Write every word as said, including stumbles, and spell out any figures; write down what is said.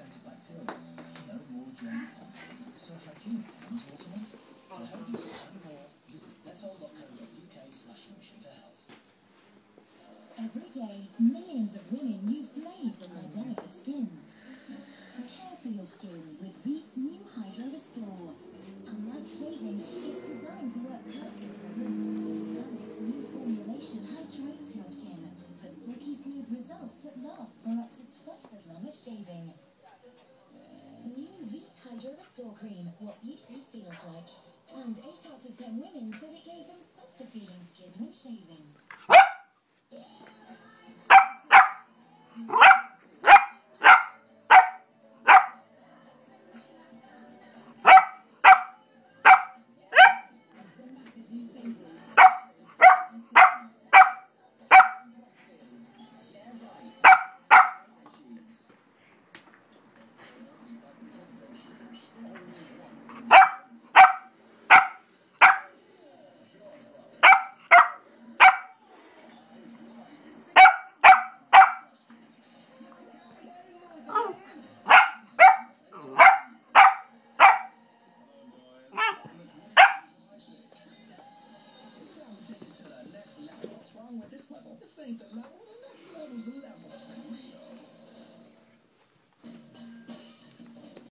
antibacterial. No more germ pond. So hygiene becomes automatic. For healthy tips and more, visit dettol dot co dot uk slash mission for health. Every day, millions of women use blades on their delicate skin. Care for your skin with Veet's new Hydro Restore. Unlike shaving, it's designed to work closer to the root, and its new formulation hydrates your skin for silky smooth results that last for up to twice as long as shaving. New Veet Hydro Restore Cream, what beauty feels like. And eight out of ten women said it gave them softer feeling skin when shaving. What's wrong with this level? This ain't the level.